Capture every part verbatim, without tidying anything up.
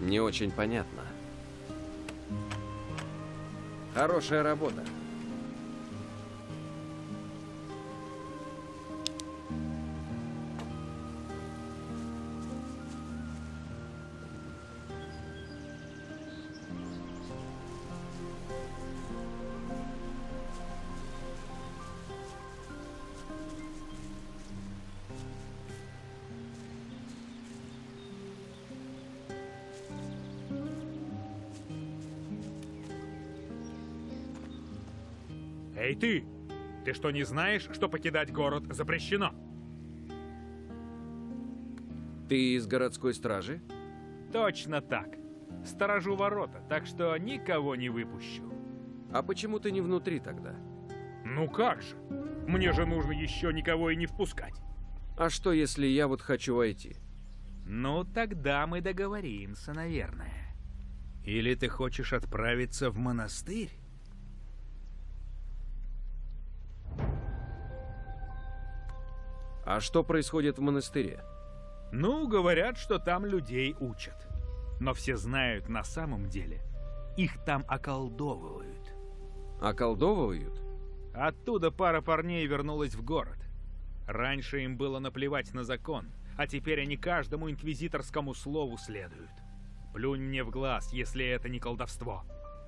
Не очень понятно. Хорошая работа. Эй ты! Ты что, не знаешь, что покидать город запрещено? Ты из городской стражи? Точно так. Сторожу ворота, так что никого не выпущу. А почему ты не внутри тогда? Ну как же? Мне же нужно еще никого и не впускать. А что, если я вот хочу войти? Ну, тогда мы договоримся, наверное. Или ты хочешь отправиться в монастырь? А что происходит в монастыре? Ну, говорят, что там людей учат. Но все знают, на самом деле, их там околдовывают. Околдовывают? Оттуда пара парней вернулась в город. Раньше им было наплевать на закон, а теперь они каждому инквизиторскому слову следуют. Плюнь мне в глаз, если это не колдовство.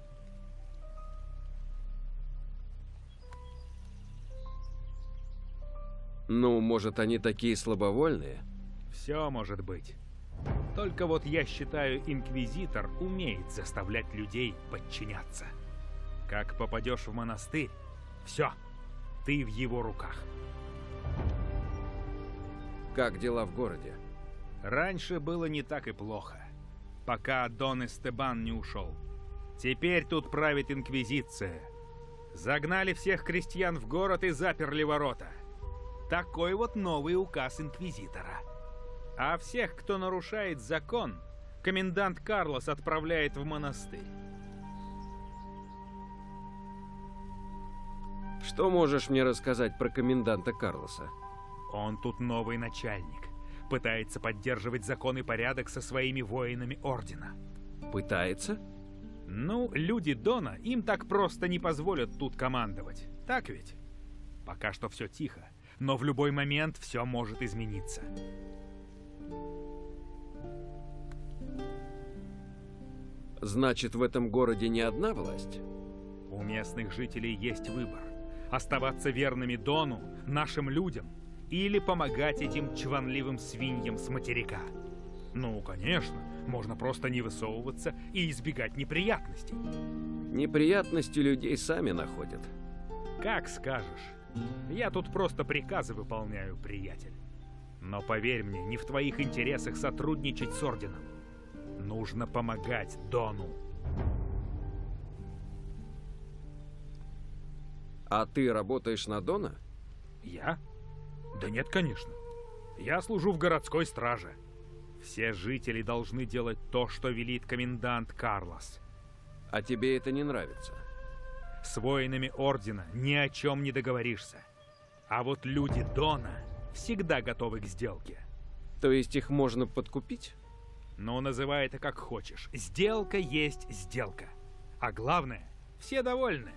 Ну, может, они такие слабовольные? Все может быть. Только вот я считаю, инквизитор умеет заставлять людей подчиняться. Как попадешь в монастырь, все, ты в его руках. Как дела в городе? Раньше было не так и плохо, пока Дон Эстебан не ушел. Теперь тут правит инквизиция. Загнали всех крестьян в город и заперли ворота. Такой вот новый указ инквизитора. А всех, кто нарушает закон, комендант Карлос отправляет в монастырь. Что можешь мне рассказать про коменданта Карлоса? Он тут новый начальник. Пытается поддерживать закон и порядок со своими воинами Ордена. Пытается? Ну, люди Дона им так просто не позволят тут командовать. Так ведь? Пока что все тихо. Но в любой момент все может измениться. Значит, в этом городе не одна власть? У местных жителей есть выбор. Оставаться верными Дону, нашим людям, или помогать этим чванливым свиньям с материка. Ну, конечно, можно просто не высовываться и избегать неприятностей. Неприятности людей сами находят. Как скажешь. Я тут просто приказы выполняю, приятель. Но поверь мне, не в твоих интересах сотрудничать с Орденом. Нужно помогать Дону. А ты работаешь на Дона? Я? Да нет, конечно. Я служу в городской страже. Все жители должны делать то, что велит комендант Карлос. А тебе это не нравится? С воинами Ордена ни о чем не договоришься. А вот люди Дона всегда готовы к сделке. То есть их можно подкупить? Ну, называй это как хочешь. Сделка есть сделка. А главное, все довольны.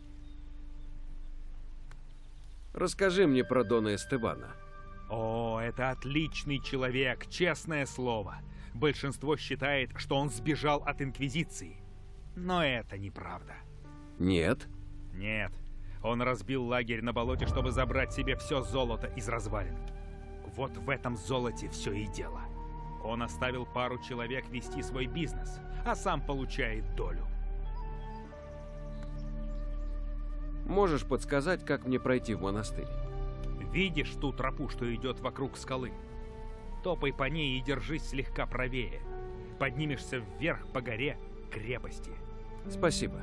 Расскажи мне про Дона Эстебана. О, это отличный человек, честное слово. Большинство считает, что он сбежал от Инквизиции. Но это неправда. Нет? Нет. Он разбил лагерь на болоте, чтобы забрать себе все золото из развалин. Вот в этом золоте все и дело. Он оставил пару человек вести свой бизнес, а сам получает долю. Можешь подсказать, как мне пройти в монастырь? Видишь ту тропу, что идет вокруг скалы? Топай по ней и держись слегка правее. Поднимешься вверх по горе к крепости. Спасибо.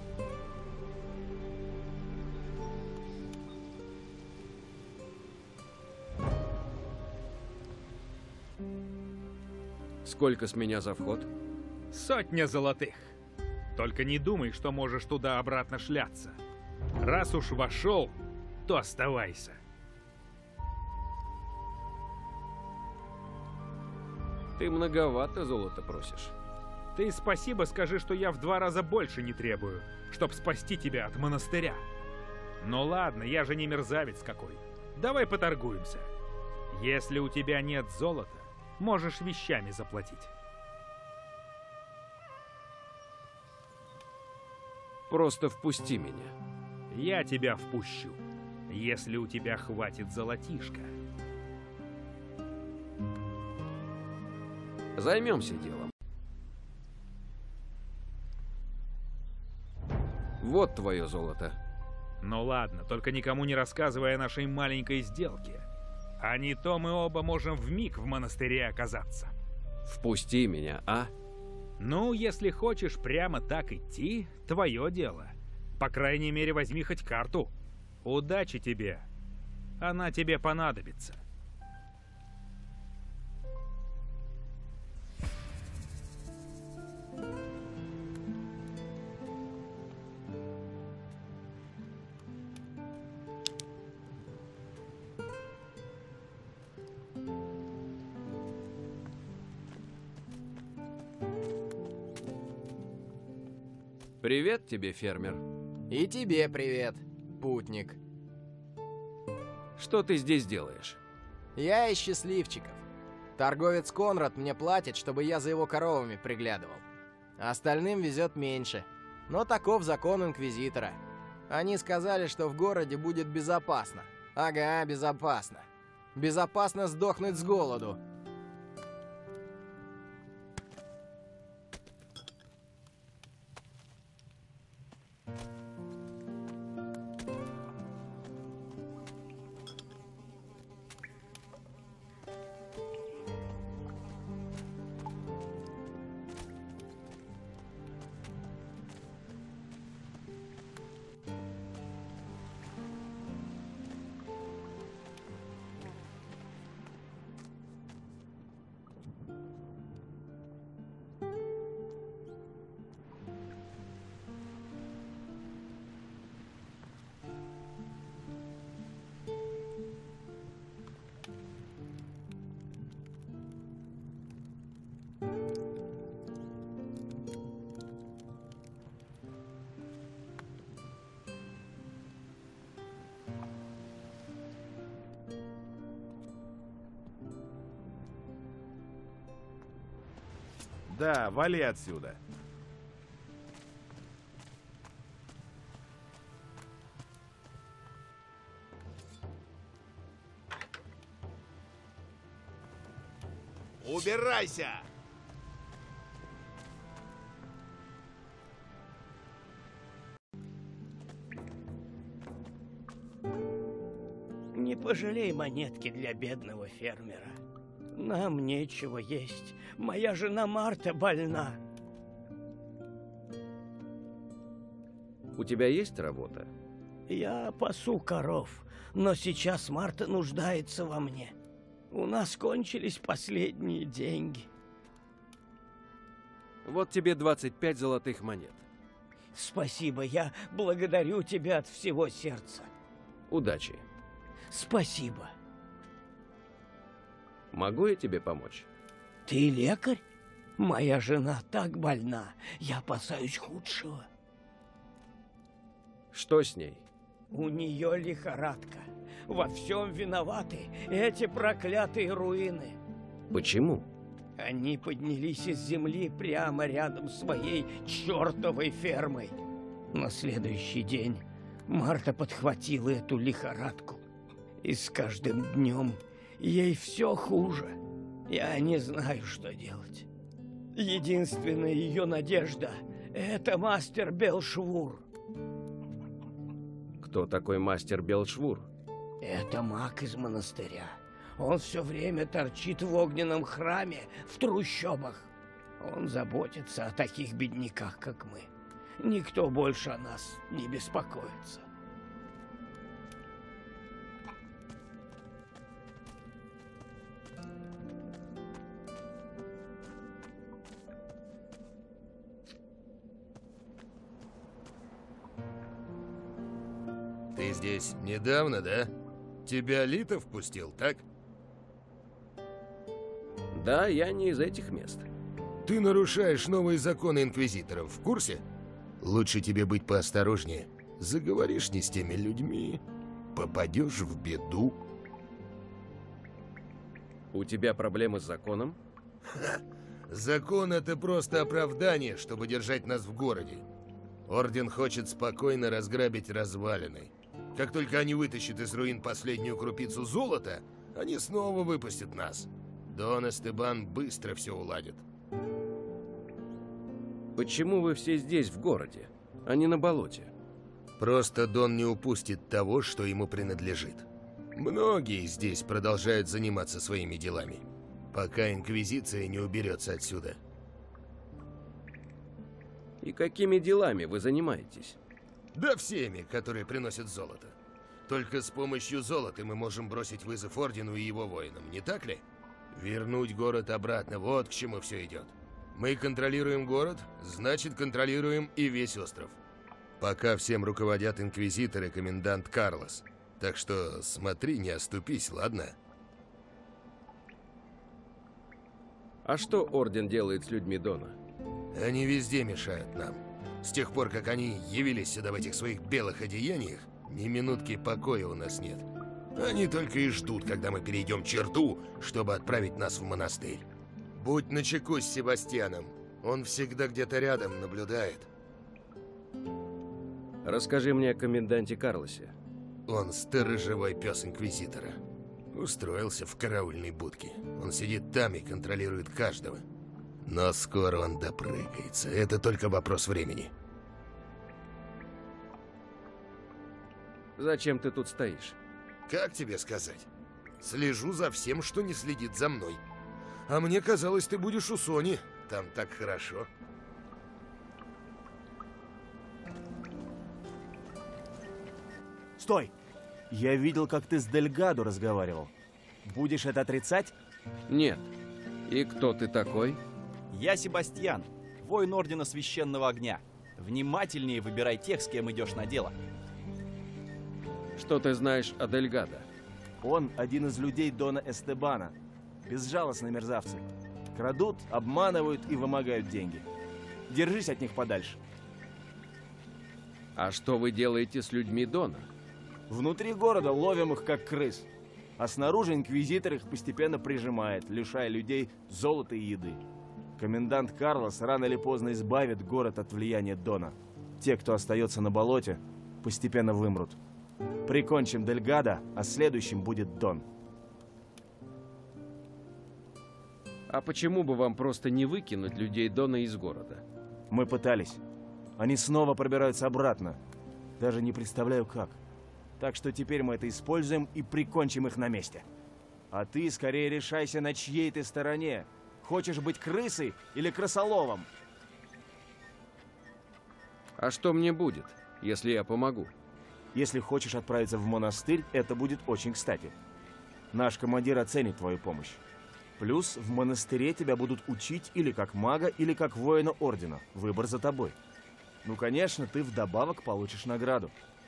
Сколько с меня за вход? Сотня золотых. Только не думай, что можешь туда-обратно шляться. Раз уж вошел, то оставайся. Ты многовато золота просишь. Ты спасибо скажи, что я в два раза больше не требую, чтоб спасти тебя от монастыря. Ну ладно, я же не мерзавец какой. Давай поторгуемся. Если у тебя нет золота, можешь вещами заплатить. Просто впусти меня. Я тебя впущу, если у тебя хватит золотишка. Займемся делом. Вот твое золото. Ну ладно, только никому не рассказывай о нашей маленькой сделке. А не то мы оба можем вмиг в монастыре оказаться. Впусти меня, а? Ну, если хочешь прямо так идти, твое дело. По крайней мере, возьми хоть карту. Удачи тебе. Она тебе понадобится. Привет тебе, фермер. И тебе привет, путник. Что ты здесь делаешь? Я из счастливчиков. Торговец Конрад мне платит, чтобы я за его коровами приглядывал. Остальным везет меньше. Но таков закон инквизитора. Они сказали, что в городе будет безопасно. Ага, безопасно. Безопасно сдохнуть с голоду. Да, вали отсюда. Убирайся! Не пожалей монетки для бедного фермера. Нам нечего есть. Моя жена Марта больна. У тебя есть работа? Я пасу коров, но сейчас Марта нуждается во мне. У нас кончились последние деньги. Вот тебе двадцать пять золотых монет. Спасибо, я благодарю тебя от всего сердца. Удачи. Спасибо. Могу я тебе помочь? Ты лекарь? Моя жена так больна, я опасаюсь худшего. Что с ней? У нее лихорадка. Во всем виноваты эти проклятые руины. Почему? Они поднялись из земли прямо рядом с моей чертовой фермой. На следующий день Марта подхватила эту лихорадку. И с каждым днем ей все хуже. Я не знаю, что делать. Единственная ее надежда — это мастер Белшвур. Кто такой мастер Белшвур? Это маг из монастыря. Он все время торчит в огненном храме в трущобах. Он заботится о таких бедняках, как мы. Никто больше о нас не беспокоится. Ты здесь недавно, да? Тебя Лито впустил, так? Да, я не из этих мест. Ты нарушаешь новые законы инквизиторов, в курсе? Лучше тебе быть поосторожнее. Заговоришь не с теми людьми, попадешь в беду. У тебя проблемы с законом? Ха. Закон — это просто оправдание, чтобы держать нас в городе. Орден хочет спокойно разграбить развалины. Как только они вытащат из руин последнюю крупицу золота, они снова выпустят нас. Дон Эстебан быстро все уладит. Почему вы все здесь, в городе, а не на болоте? Просто Дон не упустит того, что ему принадлежит. Многие здесь продолжают заниматься своими делами, пока Инквизиция не уберется отсюда. И какими делами вы занимаетесь? Да всеми, которые приносят золото. Только с помощью золота мы можем бросить вызов Ордену и его воинам, не так ли? Вернуть город обратно, вот к чему все идет. Мы контролируем город, значит контролируем и весь остров. Пока всем руководят Инквизитор и комендант Карлос. Так что смотри, не оступись, ладно? А что Орден делает с людьми Дона? Они везде мешают нам. С тех пор, как они явились сюда в этих своих белых одеяниях, ни минутки покоя у нас нет. Они только и ждут, когда мы перейдем черту, чтобы отправить нас в монастырь. Будь начеку с Себастьяном. Он всегда где-то рядом наблюдает. Расскажи мне о коменданте Карлосе. Он сторожевой пес Инквизитора. Устроился в караульной будке. Он сидит там и контролирует каждого. Но скоро он допрыгается. Это только вопрос времени. Зачем ты тут стоишь? Как тебе сказать? Слежу за всем, что не следит за мной. А мне казалось, ты будешь у Сони. Там так хорошо. Стой! Я видел, как ты с Дельгадо разговаривал. Будешь это отрицать? Нет. И кто ты такой? Я Себастьян, воин Ордена Священного Огня. Внимательнее выбирай тех, с кем идешь на дело. Что ты знаешь о Дельгадо? Он один из людей Дона Эстебана. Безжалостные мерзавцы. Крадут, обманывают и вымогают деньги. Держись от них подальше. А что вы делаете с людьми Дона? Внутри города ловим их как крыс. А снаружи инквизитор их постепенно прижимает, лишая людей золота и еды. Комендант Карлос рано или поздно избавит город от влияния Дона. Те, кто остается на болоте, постепенно вымрут. Прикончим Дельгадо, а следующим будет Дон. А почему бы вам просто не выкинуть людей Дона из города? Мы пытались. Они снова пробираются обратно. Даже не представляю как. Так что теперь мы это используем и прикончим их на месте. А ты скорее решайся, на чьей ты стороне. Хочешь быть крысой или крысоловом? А что мне будет, если я помогу? Если хочешь отправиться в монастырь, это будет очень кстати. Наш командир оценит твою помощь. Плюс в монастыре тебя будут учить или как мага, или как воина Ордена. Выбор за тобой. Ну, конечно, ты вдобавок получишь награду.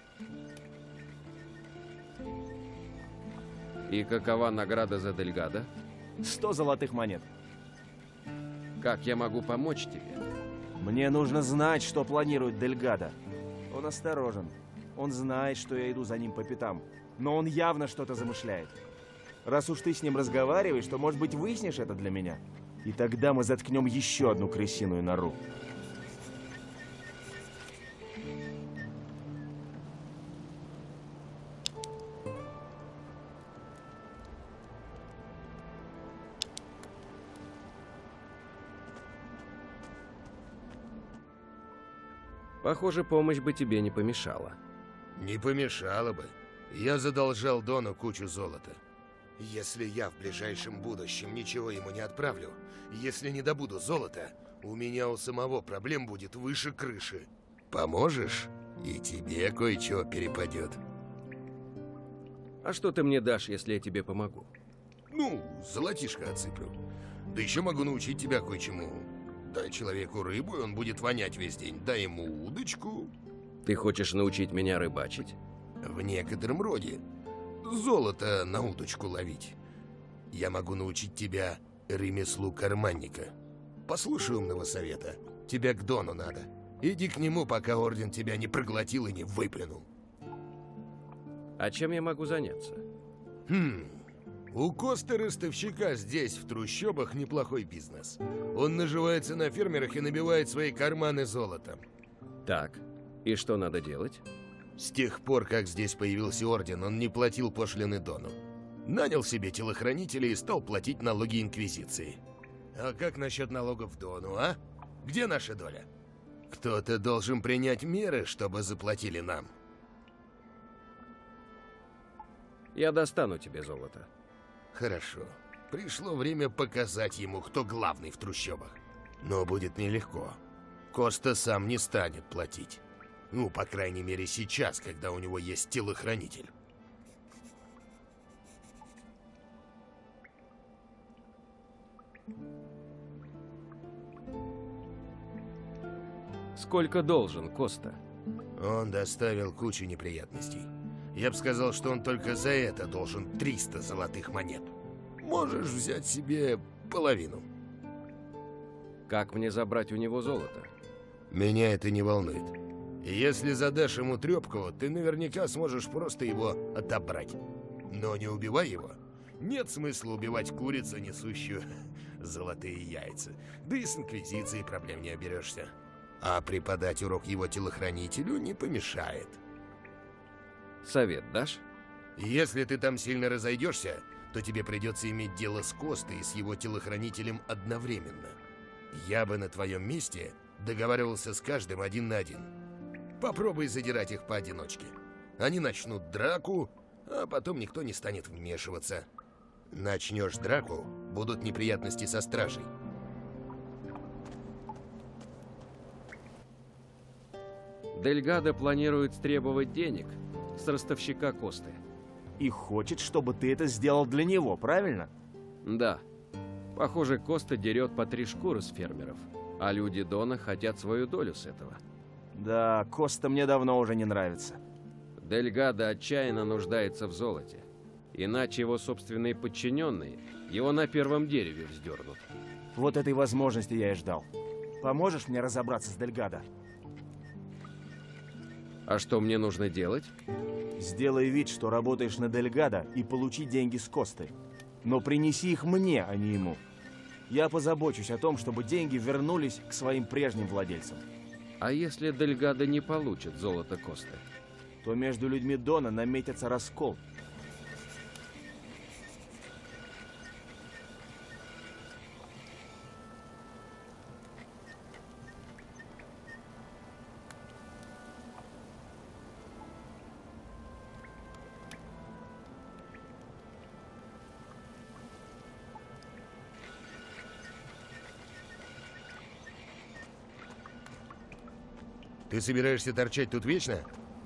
И какова награда за Дельгадо? Сто золотых монет. Как я могу помочь тебе? Мне нужно знать, что планирует Дельгадо. Он осторожен. Он знает, что я иду за ним по пятам. Но он явно что-то замышляет. Раз уж ты с ним разговариваешь, то, может быть, выяснишь это для меня? И тогда мы заткнем еще одну крысиную нору. Похоже, помощь бы тебе не помешала. Не помешало бы. Я задолжал Дону кучу золота. Если я в ближайшем будущем ничего ему не отправлю, если не добуду золота, у меня у самого проблем будет выше крыши. Поможешь? И тебе кое-что перепадет. А что ты мне дашь, если я тебе помогу? Ну, золотишко отсыплю. Да еще могу научить тебя кое-чему. Дай человеку рыбу, и он будет вонять весь день. Дай ему удочку. Ты хочешь научить меня рыбачить? В некотором роде. Золото на удочку ловить. Я могу научить тебя ремеслу карманника. послушай умного совета. Тебе к Дону надо. Иди к нему, пока Орден тебя не проглотил и не выплюнул. А чем я могу заняться? Хм... У Косты Ростовщика здесь, в трущобах, неплохой бизнес. Он наживается на фермерах и набивает свои карманы золотом. Так, и что надо делать? С тех пор, как здесь появился Орден, он не платил пошлины Дону. Нанял себе телохранителей и стал платить налоги Инквизиции. А как насчет налогов Дону, а? Где наша доля? Кто-то должен принять меры, чтобы заплатили нам. Я достану тебе золото. Хорошо. Пришло время показать ему, кто главный в трущобах. Но будет нелегко. Коста сам не станет платить. Ну, по крайней мере, сейчас, когда у него есть телохранитель. Сколько должен Коста? Он доставил кучу неприятностей. Я бы сказал, что он только за это должен триста золотых монет. Можешь взять себе половину. Как мне забрать у него золото? Меня это не волнует. Если задашь ему трепку, ты наверняка сможешь просто его отобрать. Но не убивай его. Нет смысла убивать курицу, несущую золотые яйца. Да и с Инквизицией проблем не оберешься. А преподать урок его телохранителю не помешает. Совет дашь? Если ты там сильно разойдешься, то тебе придется иметь дело с Костой и с его телохранителем одновременно. Я бы на твоем месте договаривался с каждым один на один. Попробуй задирать их поодиночке. Они начнут драку, а потом никто не станет вмешиваться. Начнешь драку, будут неприятности со стражей. Дельгадо планирует требовать денег с ростовщика Косты. И хочет, чтобы ты это сделал для него, правильно? Да. Похоже, Коста дерет по три шкуры с фермеров, а люди Дона хотят свою долю с этого. Да, Коста мне давно уже не нравится. Дельгадо отчаянно нуждается в золоте. Иначе его собственные подчиненные его на первом дереве вздернут. Вот этой возможности я и ждал. Поможешь мне разобраться с Дельгадо? А что мне нужно делать? Сделай вид, что работаешь на Дельгадо и получи деньги с Косты. Но принеси их мне, а не ему. Я позабочусь о том, чтобы деньги вернулись к своим прежним владельцам. А если Дельгадо не получит золото Косты? То между людьми Дона наметится раскол. Ты собираешься торчать тут вечно?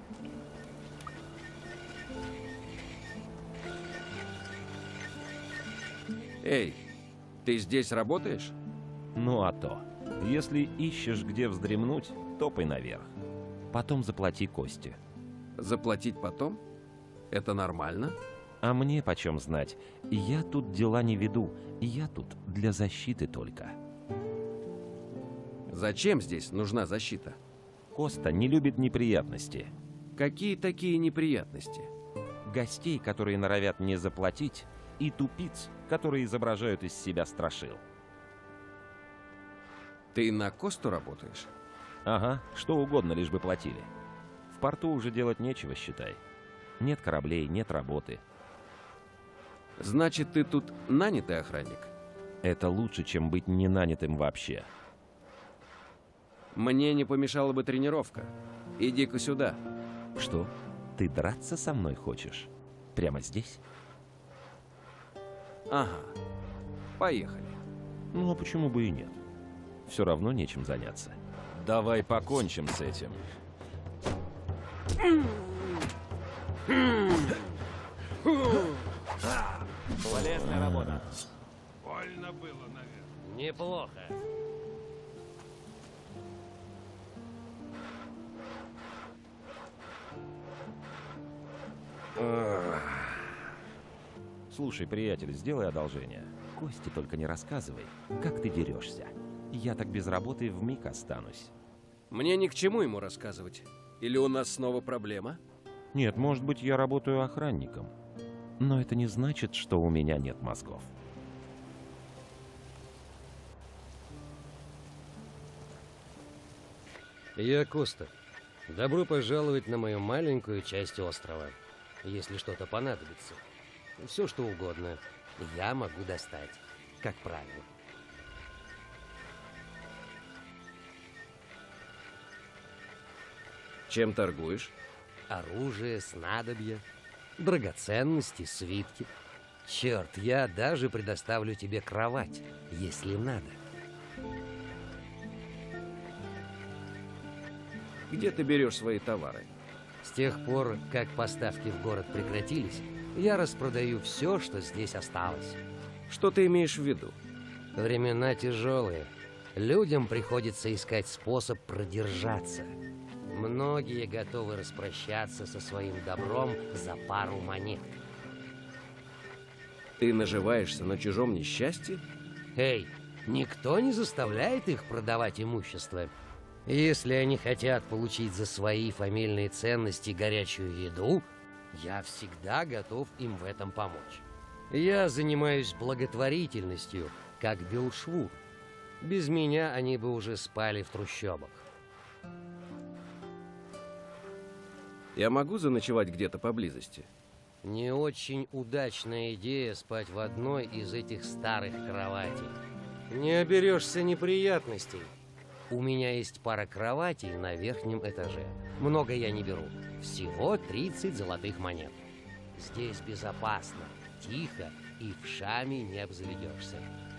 Эй, ты здесь работаешь? Ну а то. Если ищешь, где вздремнуть, топай наверх. Потом заплати Косте. Заплатить потом? Это нормально? А мне почем знать? Я тут дела не веду. Я тут для защиты только. Зачем здесь нужна защита? Коста не любит неприятности. Какие такие неприятности? Гостей, которые норовят не заплатить, и тупиц, которые изображают из себя страшил. Ты на Косту работаешь? Ага, что угодно, лишь бы платили. В порту уже делать нечего, считай. Нет кораблей, нет работы. Значит, ты тут нанятый охранник? Это лучше, чем быть не нанятым вообще. Мне не помешала бы тренировка. Иди-ка сюда. Что? Ты драться со мной хочешь? Прямо здесь? Ага. Поехали. Ну, а почему бы и нет? Все равно нечем заняться. Давай покончим с этим. Полезная работа. Больно было, наверное. Неплохо. Слушай, приятель, сделай одолжение. Кости только не рассказывай, как ты дерешься. Я так без работы вмиг останусь. Мне ни к чему ему рассказывать. Или у нас снова проблема? Нет, может быть, я работаю охранником. Но это не значит, что у меня нет мозгов. Я Коста. Добро пожаловать на мою маленькую часть острова. Если что-то понадобится. Все, что угодно. Я могу достать. Как правило. Чем торгуешь? Оружие, снадобья, драгоценности, свитки. Черт, я даже предоставлю тебе кровать, если надо. Где ты берешь свои товары? С тех пор, как поставки в город прекратились, я распродаю все, что здесь осталось. Что ты имеешь в виду? Времена тяжелые. Людям приходится искать способ продержаться. Многие готовы распрощаться со своим добром за пару монет. Ты наживаешься на чужом несчастье? Эй, никто не заставляет их продавать имущество. Если они хотят получить за свои фамильные ценности горячую еду, я всегда готов им в этом помочь. Я занимаюсь благотворительностью, как Белшвур. Без меня они бы уже спали в трущобах. Я могу заночевать где-то поблизости? Не очень удачная идея спать в одной из этих старых кроватей. Не оберешься неприятностей. У меня есть пара кроватей на верхнем этаже. Много я не беру. Всего тридцать золотых монет. Здесь безопасно, тихо и вшами не обзаведешься.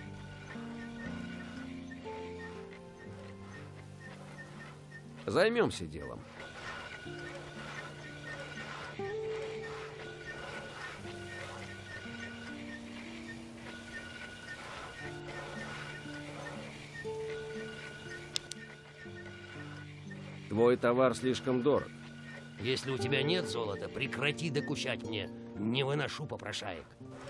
Займемся делом. Твой товар слишком дорог. Если у тебя нет золота, прекрати докучать мне. Не выношу попрошаек.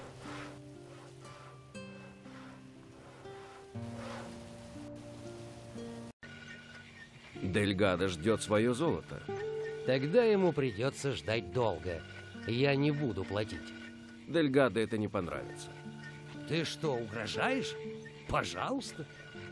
Дельгадо ждет свое золото. Тогда ему придется ждать долго. Я не буду платить. Дельгадо это не понравится. Ты что, угрожаешь? Пожалуйста.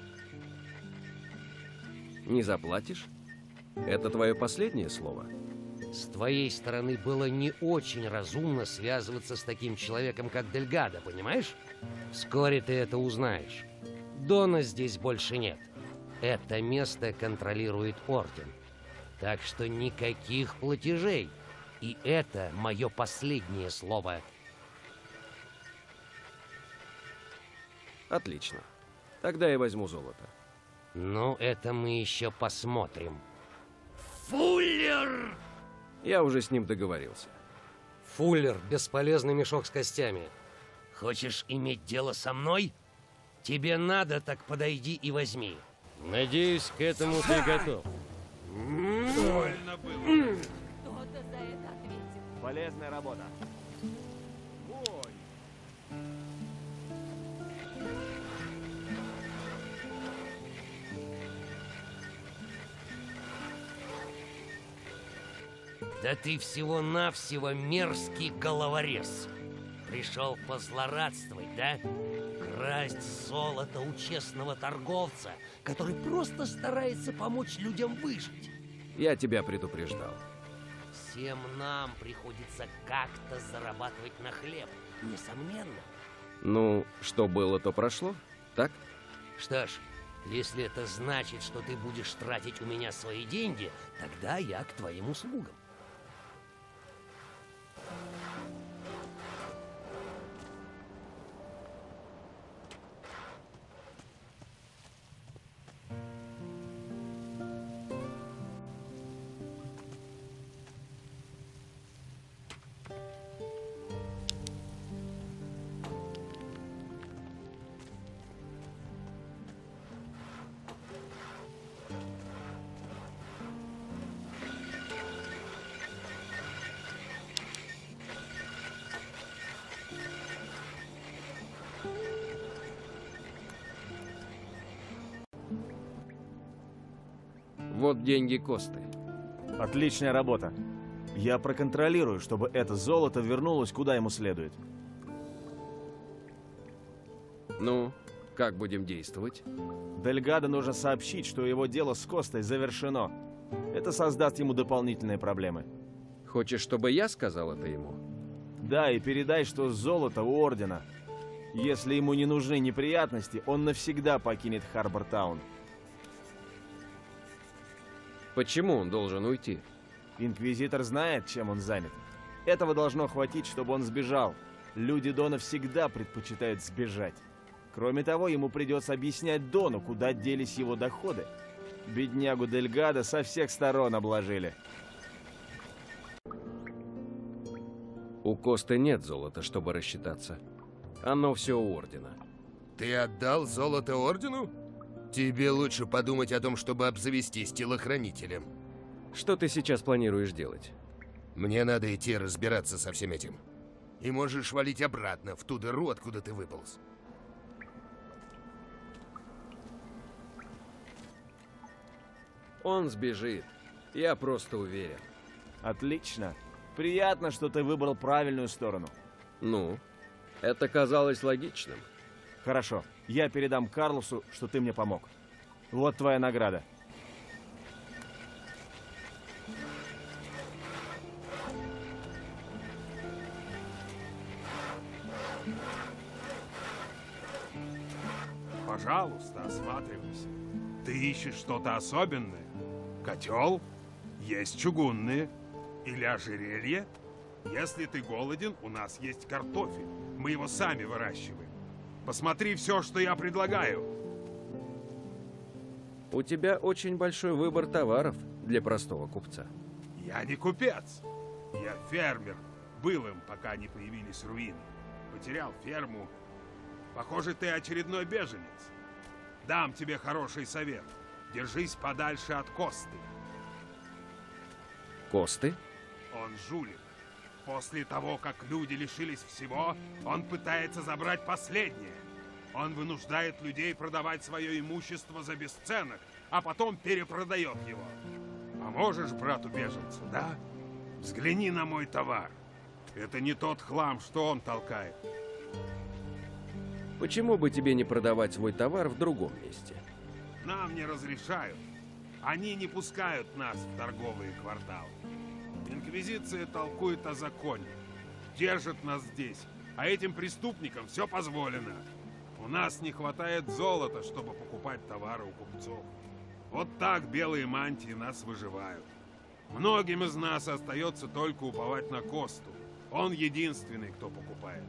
Не заплатишь? Это твое последнее слово? С твоей стороны было не очень разумно связываться с таким человеком, как Дельгадо, понимаешь? Вскоре ты это узнаешь. Дона здесь больше нет. Это место контролирует Орден. Так что никаких платежей. И это мое последнее слово. Отлично. Тогда я возьму золото. Ну, это мы еще посмотрим. Фуллер! Я уже с ним договорился. Фуллер, бесполезный мешок с костями. Хочешь иметь дело со мной? Тебе надо, так подойди и возьми. Надеюсь, к этому ты готов. Больно было. Кто-то за это ответит. Полезная работа. Да ты всего-навсего мерзкий головорез. Пришел позлорадствовать, да? Красть золото у честного торговца, который просто старается помочь людям выжить. Я тебя предупреждал. Всем нам приходится как-то зарабатывать на хлеб, несомненно. Ну, что было, то прошло, так? Что ж, если это значит, что ты будешь тратить у меня свои деньги, тогда я к твоим услугам. Вот деньги Косты. Отличная работа. Я проконтролирую, чтобы это золото вернулось куда ему следует. Ну, как будем действовать? Дельгадо нужно сообщить, что его дело с Костой завершено. Это создаст ему дополнительные проблемы. Хочешь, чтобы я сказал это ему? Да, и передай, что золото у Ордена. Если ему не нужны неприятности, он навсегда покинет Харбор-таун. Почему он должен уйти? Инквизитор знает, чем он занят. Этого должно хватить, чтобы он сбежал. Люди Дона всегда предпочитают сбежать. Кроме того, ему придется объяснять Дону, куда делись его доходы. Беднягу Дельгадо со всех сторон обложили. У Косты нет золота, чтобы рассчитаться. Оно все у Ордена. Ты отдал золото Ордену? Тебе лучше подумать о том, чтобы обзавестись телохранителем. Что ты сейчас планируешь делать? Мне надо идти разбираться со всем этим. И можешь валить обратно в ту дыру, откуда ты выполз. Он сбежит. Я просто уверен. Отлично. Приятно, что ты выбрал правильную сторону. Ну, это казалось логичным. Хорошо. Я передам Карлосу, что ты мне помог. Вот твоя награда. Пожалуйста, осматривайся. Ты ищешь что-то особенное? Котел? Есть чугунные. Или ожерелье? Если ты голоден, у нас есть картофель. Мы его сами выращиваем. Посмотри все, что я предлагаю. У тебя очень большой выбор товаров для простого купца. Я не купец. Я фермер. Был им, пока не появились руины. Потерял ферму. Похоже, ты очередной беженец. Дам тебе хороший совет. Держись подальше от Косты. Косты? Он жулик. После того, как люди лишились всего, он пытается забрать последнее. Он вынуждает людей продавать свое имущество за бесценок, а потом перепродает его. Поможешь брату-беженцу, да? Взгляни на мой товар. Это не тот хлам, что он толкает. Почему бы тебе не продавать свой товар в другом месте? Нам не разрешают. Они не пускают нас в торговые кварталы. Инквизиция толкует о законе. Держит нас здесь. А этим преступникам все позволено. У нас не хватает золота, чтобы покупать товары у купцов. Вот так белые мантии нас выживают. Многим из нас остается только уповать на Косту. Он единственный, кто покупает.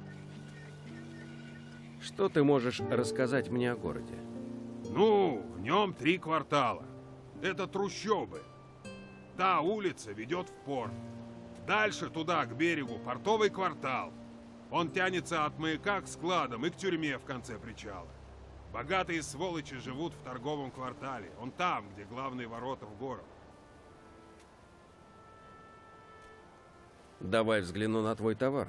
Что ты можешь рассказать мне о городе? Ну, в нем три квартала. Это трущобы. Та улица ведет в порт. Дальше туда, к берегу, портовый квартал. Он тянется от маяка к складам и к тюрьме в конце причала. Богатые сволочи живут в торговом квартале. Он там, где главные ворота в город. Давай взгляну на твой товар.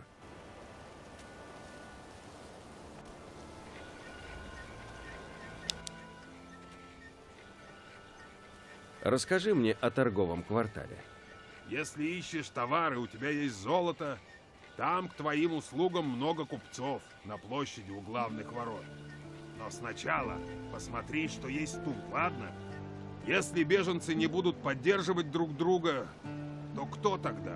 Расскажи мне о торговом квартале. Если ищешь товары, у тебя есть золото, там к твоим услугам много купцов на площади у главных ворот. Но сначала посмотри, что есть тут, ладно? Если беженцы не будут поддерживать друг друга, то кто тогда?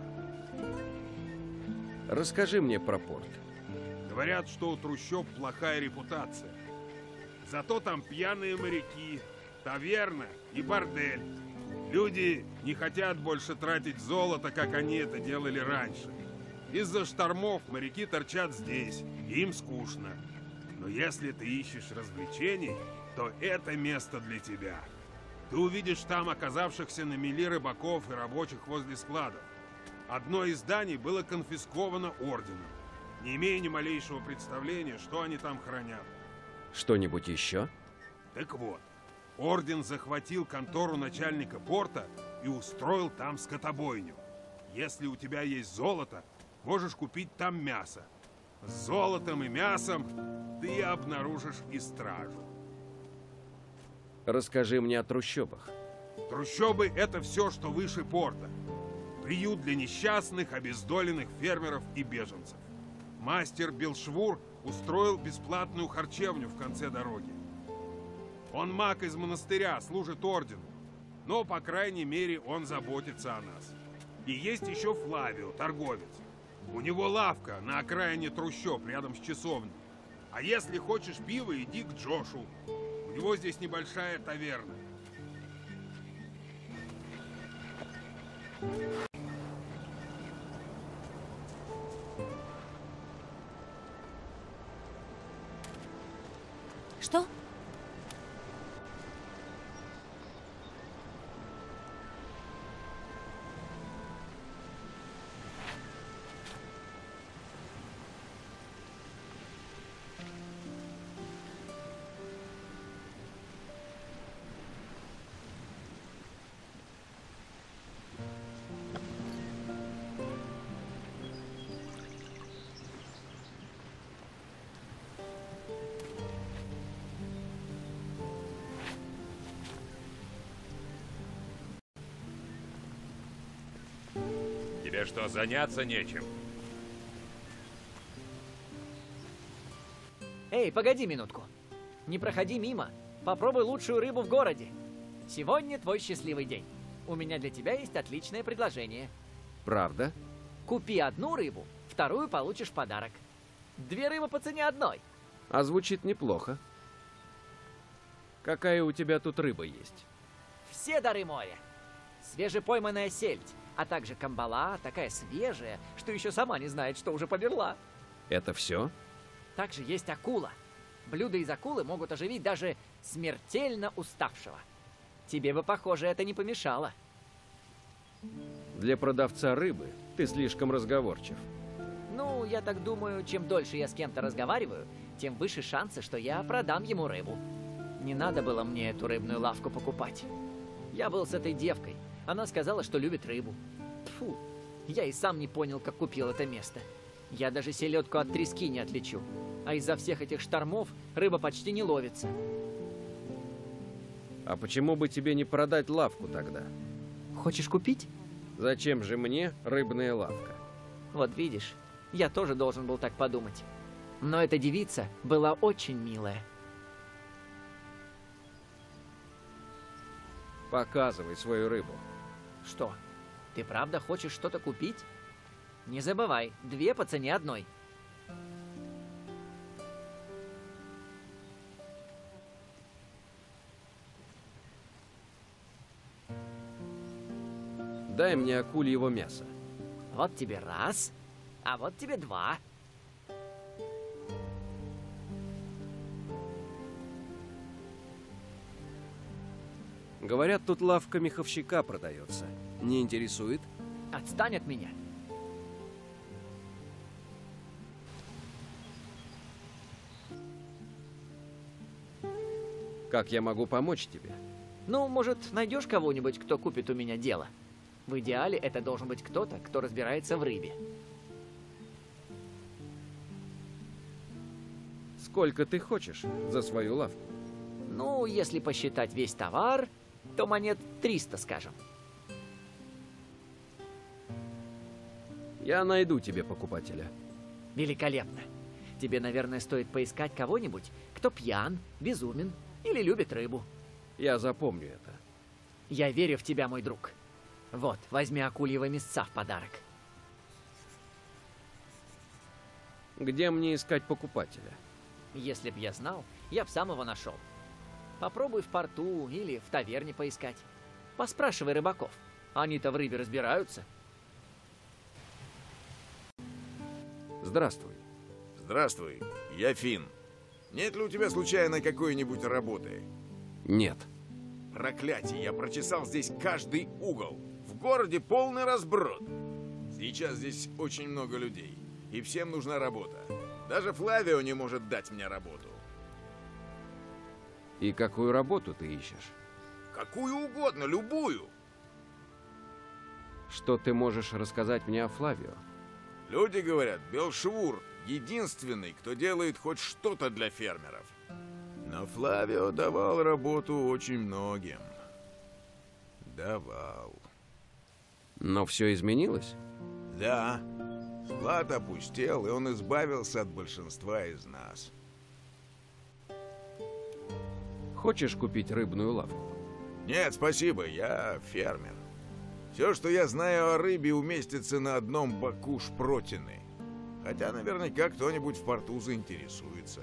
Расскажи мне про порт. Говорят, что у трущоб плохая репутация. Зато там пьяные моряки, таверна и бордель. Люди не хотят больше тратить золото, как они это делали раньше. Из-за штормов моряки торчат здесь, и им скучно. Но если ты ищешь развлечений, то это место для тебя. Ты увидишь там оказавшихся на мели рыбаков и рабочих возле складов. Одно из зданий было конфисковано орденом. Не имея ни малейшего представления, что они там хранят. Что-нибудь еще? Так вот, орден захватил контору начальника порта и устроил там скотобойню. Если у тебя есть золото, можешь купить там мясо. С золотом и мясом ты обнаружишь и стражу. Расскажи мне о трущобах. Трущобы — это все, что выше порта. Приют для несчастных, обездоленных фермеров и беженцев. Мастер Белшвур устроил бесплатную харчевню в конце дороги. Он маг из монастыря, служит ордену, но, по крайней мере, он заботится о нас. И есть еще Флавио, торговец. У него лавка на окраине трущоб, рядом с часовней. А если хочешь пива, иди к Джошу. У него здесь небольшая таверна. Что? Тебе что, заняться нечем? Эй, погоди минутку. Не проходи мимо. Попробуй лучшую рыбу в городе. Сегодня твой счастливый день. У меня для тебя есть отличное предложение. Правда? Купи одну рыбу, вторую получишь в подарок. Две рыбы по цене одной. А звучит неплохо. Какая у тебя тут рыба есть? Все дары моря. Свежепойманная сельдь, а также камбала, такая свежая, что еще сама не знает, что уже померла. Это все? Также есть акула. Блюда из акулы могут оживить даже смертельно уставшего. Тебе бы, похоже, это не помешало. Для продавца рыбы ты слишком разговорчив. Ну, я так думаю, чем дольше я с кем-то разговариваю, тем выше шансы, что я продам ему рыбу. Не надо было мне эту рыбную лавку покупать. Я был с этой девкой. Она сказала, что любит рыбу. Тьфу, я и сам не понял, как купил это место. Я даже селедку от трески не отличу. А из-за всех этих штормов рыба почти не ловится. А почему бы тебе не продать лавку тогда? Хочешь купить? Зачем же мне рыбная лавка? Вот видишь, я тоже должен был так подумать. Но эта девица была очень милая. Показывай свою рыбу. Что, ты правда хочешь что-то купить? Не забывай, две по цене одной. Дай мне акульего мяса. Вот тебе раз, а вот тебе два. Говорят, тут лавка меховщика продается. Не интересует? Отстань от меня. Как я могу помочь тебе? Ну, может, найдешь кого-нибудь, кто купит у меня дело? В идеале это должен быть кто-то, кто разбирается в рыбе. Сколько ты хочешь за свою лавку? Ну, если посчитать весь товар, то монет триста, скажем. Я найду тебе покупателя. Великолепно. Тебе, наверное, стоит поискать кого-нибудь, кто пьян, безумен или любит рыбу. Я запомню это. Я верю в тебя, мой друг. Вот, возьми акульего мясца в подарок. Где мне искать покупателя? Если б я знал, я б сам его нашел. Попробуй в порту или в таверне поискать. Поспрашивай рыбаков. Они-то в рыбе разбираются. Здравствуй. Здравствуй, я Финн. Нет ли у тебя случайно какой-нибудь работы? Нет. Проклятие, я прочесал здесь каждый угол. В городе полный разброд. Сейчас здесь очень много людей, и всем нужна работа. Даже Флавио не может дать мне работу. И какую работу ты ищешь? Какую угодно, любую. Что ты можешь рассказать мне о Флавио? Люди говорят, Белшвур единственный, кто делает хоть что-то для фермеров. Но Флавио давал работу очень многим. Давал. Но все изменилось? Да. Склад опустел, и он избавился от большинства из нас. Хочешь купить рыбную лавку? Нет, спасибо, я фермер. Все, что я знаю о рыбе, уместится на одном боку шпротины. Хотя наверняка кто-нибудь в порту заинтересуется.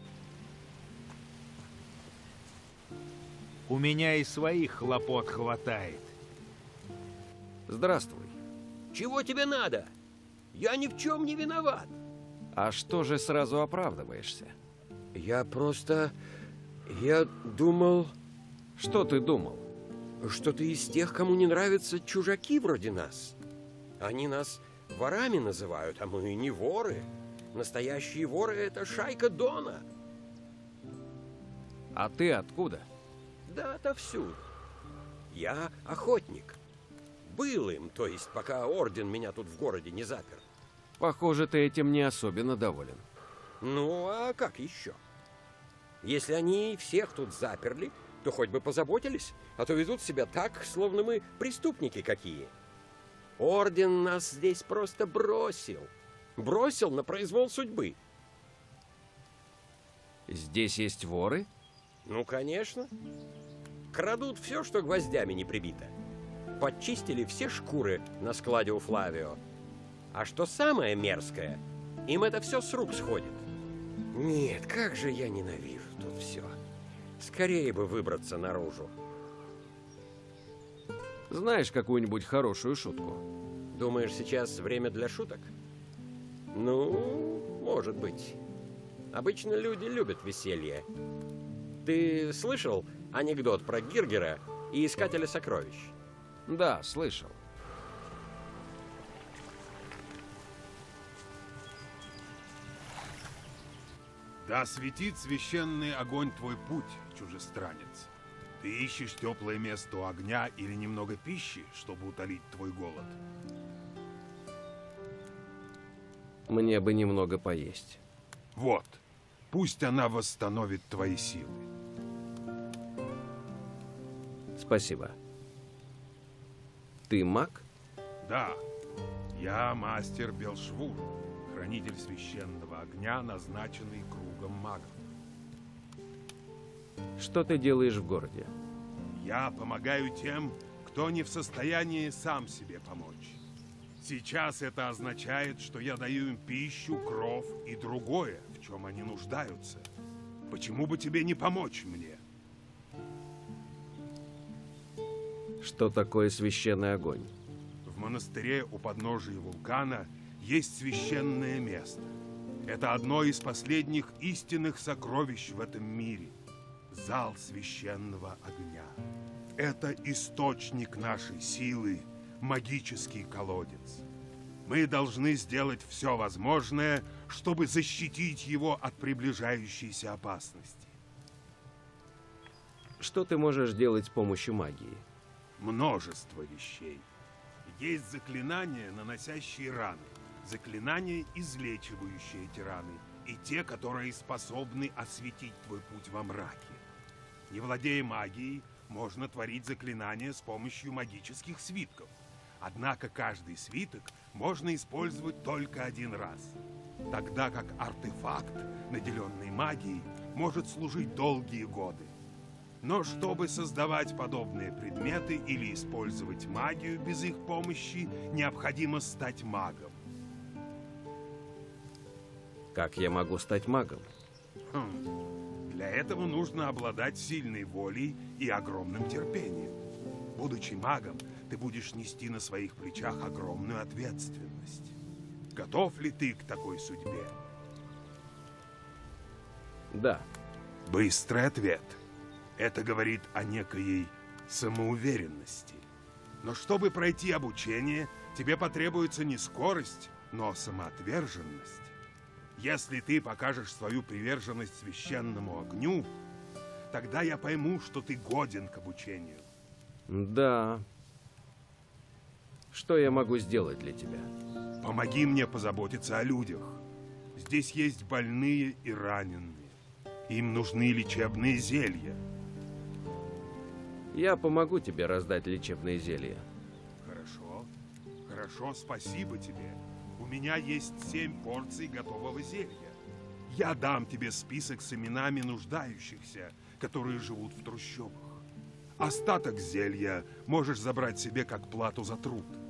У меня и своих хлопот хватает. Здравствуй. Чего тебе надо? Я ни в чем не виноват. А что же сразу оправдываешься? Я просто... Я думал... Что ты думал? Что ты из тех, кому не нравятся чужаки вроде нас. Они нас ворами называют, а мы не воры. Настоящие воры — это шайка Дона. А ты откуда? Да, отовсюду. Я охотник. Был им, то есть, пока орден меня тут в городе не запер. Похоже, ты этим не особенно доволен. Ну, а как еще? Если они всех тут заперли, то хоть бы позаботились, а то ведут себя так, словно мы преступники какие. Орден нас здесь просто бросил. Бросил на произвол судьбы. Здесь есть воры? Ну, конечно. Крадут все, что гвоздями не прибито. Подчистили все шкуры на складе у Флавио. А что самое мерзкое, им это все с рук сходит. Нет, как же я ненавижу тут все. Скорее бы выбраться наружу. Знаешь какую-нибудь хорошую шутку? Думаешь, сейчас время для шуток? Ну, может быть. Обычно люди любят веселье. Ты слышал анекдот про Гиргера и Искателя сокровищ? Да, слышал. Да светит священный огонь твой путь, чужестранец. Ты ищешь теплое место у огня или немного пищи, чтобы утолить твой голод? Мне бы немного поесть. Вот, пусть она восстановит твои силы. Спасибо. Ты маг? Да, я мастер Белшвур, хранитель священного огня, назначенный кругом магов. Что ты делаешь в городе? Я помогаю тем, кто не в состоянии сам себе помочь. Сейчас это означает, что я даю им пищу, кров и другое, в чем они нуждаются. Почему бы тебе не помочь мне? Что такое священный огонь? В монастыре у подножия вулкана есть священное место. Это одно из последних истинных сокровищ в этом мире. Зал священного огня. Это источник нашей силы, магический колодец. Мы должны сделать все возможное, чтобы защитить его от приближающейся опасности. Что ты можешь делать с помощью магии? Множество вещей. Есть заклинания, наносящие раны, заклинания, излечивающие эти раны, и те, которые способны осветить твой путь во мраке. Не владея магией, можно творить заклинания с помощью магических свитков. Однако каждый свиток можно использовать только один раз. Тогда как артефакт, наделенный магией, может служить долгие годы. Но чтобы создавать подобные предметы или использовать магию без их помощи, необходимо стать магом. Как я могу стать магом? Хм. Для этого нужно обладать сильной волей и огромным терпением. Будучи магом, ты будешь нести на своих плечах огромную ответственность. Готов ли ты к такой судьбе? Да. Быстрый ответ. Это говорит о некоей самоуверенности. Но чтобы пройти обучение, тебе потребуется не скорость, но самоотверженность. Если ты покажешь свою приверженность священному огню, тогда я пойму, что ты годен к обучению. Да. Что я могу сделать для тебя? Помоги мне позаботиться о людях. Здесь есть больные и раненые. Им нужны лечебные зелья. Я помогу тебе раздать лечебные зелья. Хорошо. Хорошо, спасибо тебе. У меня есть семь порций готового зелья. Я дам тебе список с именами нуждающихся, которые живут в трущобах. Остаток зелья можешь забрать себе как плату за труд.